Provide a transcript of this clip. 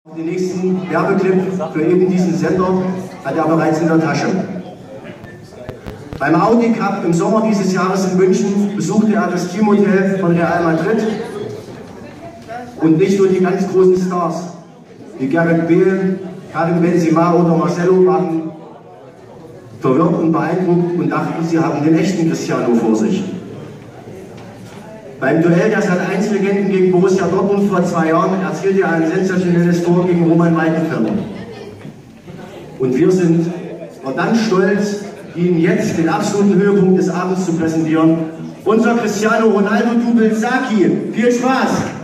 Den nächsten Werbeclip für eben diesen Sender hat er bereits in der Tasche. Beim Audi Cup im Sommer dieses Jahres in München besuchte er das Teamhotel von Real Madrid. Und nicht nur die ganz großen Stars wie Gareth Bale, Karim Benzema oder Marcelo waren verwirrt und beeindruckt und dachten, sie haben den echten Cristiano vor sich. Beim Duell der Sat.1-Legenden gegen Borussia Dortmund vor 2 Jahren erzielte er ein sensationelles Tor gegen Roman Weidenfeller. Und wir sind verdammt stolz, Ihnen jetzt den absoluten Höhepunkt des Abends zu präsentieren. Unser Cristiano Ronaldo-Double Saki. Viel Spaß!